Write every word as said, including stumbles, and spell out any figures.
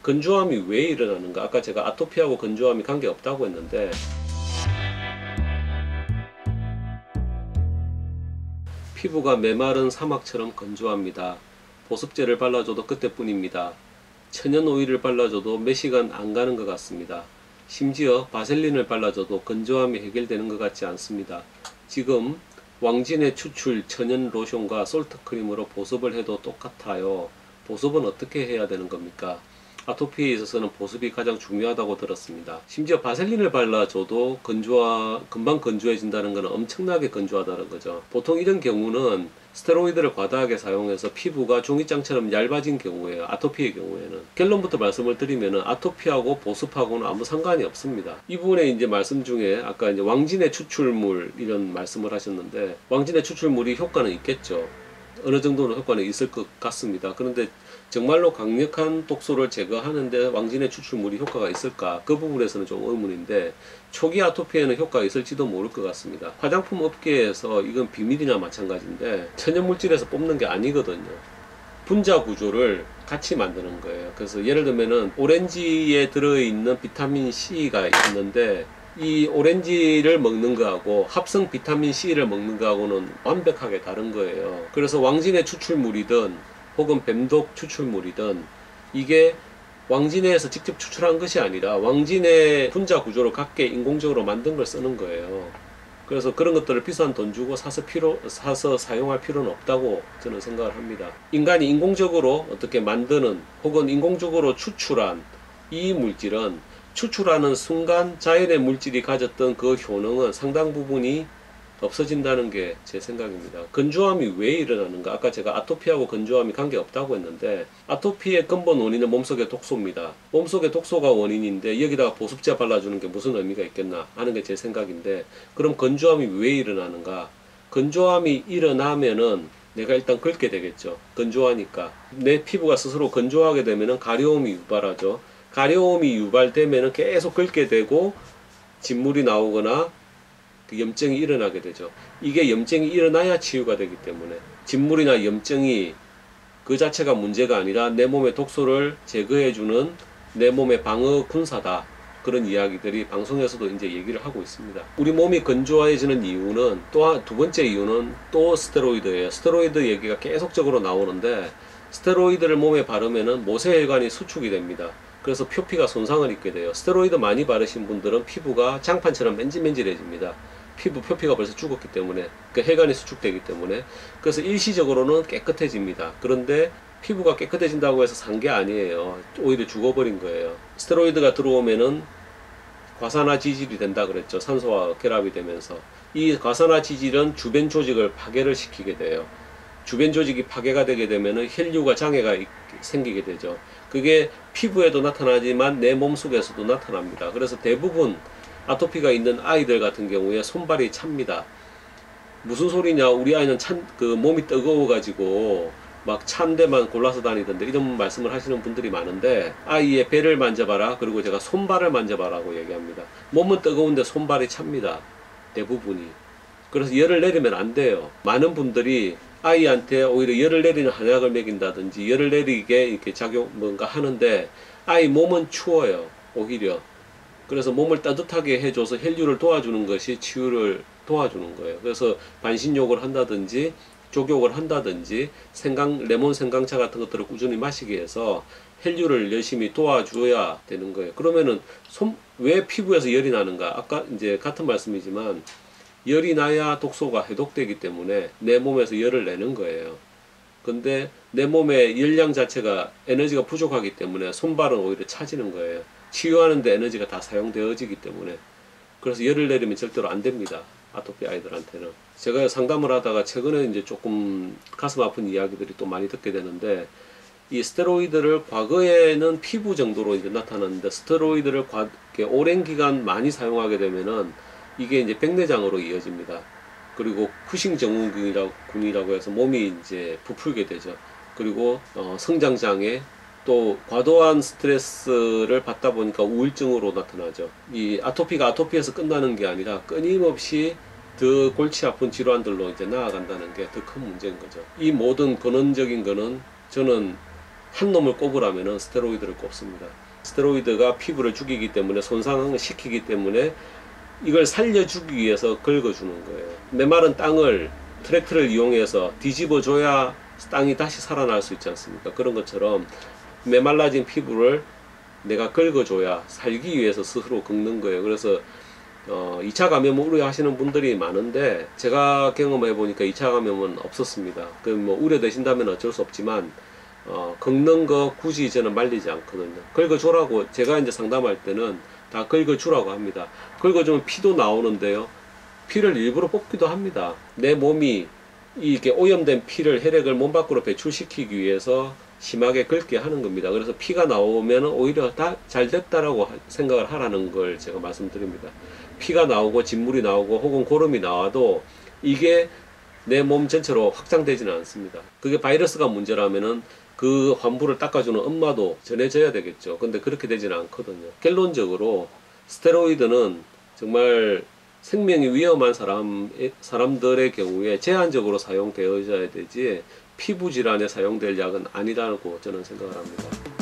건조함이 왜 일어나는가? 아까 제가 아토피하고 건조함이 관계없다고 했는데 피부가 메마른 사막처럼 건조합니다. 보습제를 발라줘도 그때뿐입니다. 천연 오일을 발라줘도 몇 시간 안 가는 것 같습니다. 심지어 바셀린을 발라줘도 건조함이 해결되는 것 같지 않습니다. 지금 왕진의 추출 천연 로션과 솔트 크림으로 보습을 해도 똑같아요. 보습은 어떻게 해야 되는 겁니까? 아토피에 있어서는 보습이 가장 중요하다고 들었습니다. 심지어 바셀린을 발라줘도 건조하, 금방 건조해진다는 것은 엄청나게 건조하다는 거죠. 보통 이런 경우는 스테로이드를 과다하게 사용해서 피부가 종이장처럼 얇아진 경우에요. 아토피의 경우에는. 결론부터 말씀을 드리면 아토피하고 보습하고는 아무 상관이 없습니다. 이 부분에 이제 말씀 중에 아까 이제 왕진의 추출물 이런 말씀을 하셨는데, 왕진의 추출물이 효과는 있겠죠. 어느 정도는 효과는 있을 것 같습니다. 그런데 정말로 강력한 독소를 제거하는데 왕진의 추출물이 효과가 있을까? 그 부분에서는 좀 의문인데, 초기 아토피에는 효과가 있을지도 모를 것 같습니다. 화장품 업계에서 이건 비밀이나 마찬가지인데 천연물질에서 뽑는 게 아니거든요. 분자 구조를 같이 만드는 거예요. 그래서 예를 들면은 오렌지에 들어있는 비타민 C가 있는데 이 오렌지를 먹는 거하고 합성 비타민 C를 먹는 거하고는 완벽하게 다른 거예요. 그래서 왕진의 추출물이든 혹은 뱀독 추출물이든 이게 왕진에서 직접 추출한 것이 아니라 왕진의 분자 구조를 갖게 인공적으로 만든 걸 쓰는 거예요. 그래서 그런 것들을 비싼 돈 주고 사서 필요, 사서 사용할 필요는 없다고 저는 생각을 합니다. 인간이 인공적으로 어떻게 만드는 혹은 인공적으로 추출한 이 물질은 추출하는 순간 자연의 물질이 가졌던 그 효능은 상당 부분이 없어진다는 게 제 생각입니다. 건조함이 왜 일어나는가? 아까 제가 아토피하고 건조함이 관계없다고 했는데 아토피의 근본 원인은 몸속의 독소입니다. 몸속의 독소가 원인인데 여기다가 보습제 발라주는 게 무슨 의미가 있겠나 하는 게 제 생각인데, 그럼 건조함이 왜 일어나는가? 건조함이 일어나면은 내가 일단 긁게 되겠죠. 건조하니까 내 피부가 스스로 건조하게 되면은 가려움이 유발하죠. 가려움이 유발되면은 계속 긁게 되고 진물이 나오거나 염증이 일어나게 되죠. 이게 염증이 일어나야 치유가 되기 때문에 진물이나 염증이 그 자체가 문제가 아니라 내 몸의 독소를 제거해주는 내 몸의 방어 군사다, 그런 이야기들이 방송에서도 이제 얘기를 하고 있습니다. 우리 몸이 건조해지는 이유는 또 두 번째 이유는 또 스테로이드예요. 스테로이드 얘기가 계속적으로 나오는데 스테로이드를 몸에 바르면은 모세혈관이 수축이 됩니다. 그래서 표피가 손상을 입게 돼요. 스테로이드 많이 바르신 분들은 피부가 장판처럼 맨질맨질해집니다. 피부 표피가 벌써 죽었기 때문에, 그 혈관이 수축되기 때문에. 그래서 일시적으로는 깨끗해집니다. 그런데 피부가 깨끗해진다고 해서 산 게 아니에요. 오히려 죽어버린 거예요. 스테로이드가 들어오면은 과산화 지질이 된다 그랬죠. 산소와 결합이 되면서 이 과산화 지질은 주변 조직을 파괴를 시키게 돼요. 주변 조직이 파괴가 되게 되면은 혈류가 장애가 생기게 되죠. 그게 피부에도 나타나지만 내 몸속에서도 나타납니다. 그래서 대부분 아토피가 있는 아이들 같은 경우에 손발이 찹니다. 무슨 소리냐, 우리 아이는 찬, 그 몸이 뜨거워 가지고 막 찬 데만 골라서 다니던데, 이런 말씀을 하시는 분들이 많은데, 아이의 배를 만져봐라, 그리고 제가 손발을 만져봐라고 얘기합니다. 몸은 뜨거운데 손발이 찹니다. 대부분이. 그래서 열을 내리면 안 돼요. 많은 분들이 아이한테 오히려 열을 내리는 한약을 먹인다든지 열을 내리게 이렇게 작용 뭔가 하는데 아이 몸은 추워요. 오히려. 그래서 몸을 따뜻하게 해줘서 혈류를 도와주는 것이 치유를 도와주는 거예요. 그래서 반신욕을 한다든지 족욕을 한다든지 생강, 레몬 생강차 같은 것들을 꾸준히 마시게 해서 혈류를 열심히 도와줘야 되는 거예요. 그러면은 손, 왜 피부에서 열이 나는가? 아까 이제 같은 말씀이지만 열이 나야 독소가 해독되기 때문에 내 몸에서 열을 내는 거예요. 근데 내 몸의 열량 자체가 에너지가 부족하기 때문에 손발은 오히려 차지는 거예요. 치유하는데 에너지가 다 사용되어지기 때문에. 그래서 열을 내리면 절대로 안 됩니다. 아토피 아이들한테는. 제가 상담을 하다가 최근에 이제 조금 가슴 아픈 이야기들이 또 많이 듣게 되는데, 이 스테로이드를 과거에는 피부 정도로 이제 나타났는데 스테로이드를 과, 오랜 기간 많이 사용하게 되면은 이게 이제 백내장으로 이어집니다. 그리고 쿠싱 증후군이라고 해서 몸이 이제 부풀게 되죠. 그리고 어, 성장장애, 또 과도한 스트레스를 받다 보니까 우울증으로 나타나죠. 이 아토피가 아토피에서 끝나는 게 아니라 끊임없이 더 골치 아픈 질환들로 이제 나아간다는 게 더 큰 문제인 거죠. 이 모든 근원적인 거는 저는 한 놈을 꼽으라면 스테로이드를 꼽습니다. 스테로이드가 피부를 죽이기 때문에, 손상을 시키기 때문에 이걸 살려주기 위해서 긁어주는 거예요. 메마른 땅을 트랙터를 이용해서 뒤집어줘야 땅이 다시 살아날 수 있지 않습니까? 그런 것처럼 메말라진 피부를 내가 긁어줘야 살기 위해서 스스로 긁는 거예요. 그래서 어, 이 차 감염을 우려하시는 분들이 많은데, 제가 경험해 보니까 이 차 감염은 없었습니다. 그 뭐 우려되신다면 어쩔 수 없지만 어, 긁는 거 굳이 저는 말리지 않거든요. 긁어주라고 제가 이제 상담할 때는 다 긁어주라고 합니다. 긁어주면 피도 나오는데요, 피를 일부러 뽑기도 합니다. 내 몸이 이렇게 오염된 피를, 혈액을 몸 밖으로 배출시키기 위해서 심하게 긁게 하는 겁니다. 그래서 피가 나오면 오히려 다 잘 됐다라고 생각을 하라는 걸 제가 말씀드립니다. 피가 나오고 진물이 나오고 혹은 고름이 나와도 이게 내 몸 전체로 확장되지는 않습니다. 그게 바이러스가 문제라면은 그 환부를 닦아주는 엄마도 전해져야 되겠죠. 근데 그렇게 되지는 않거든요. 결론적으로 스테로이드는 정말 생명이 위험한 사람, 사람들의 경우에 제한적으로 사용되어야 되지 피부 질환에 사용될 약은 아니라고 저는 생각을 합니다.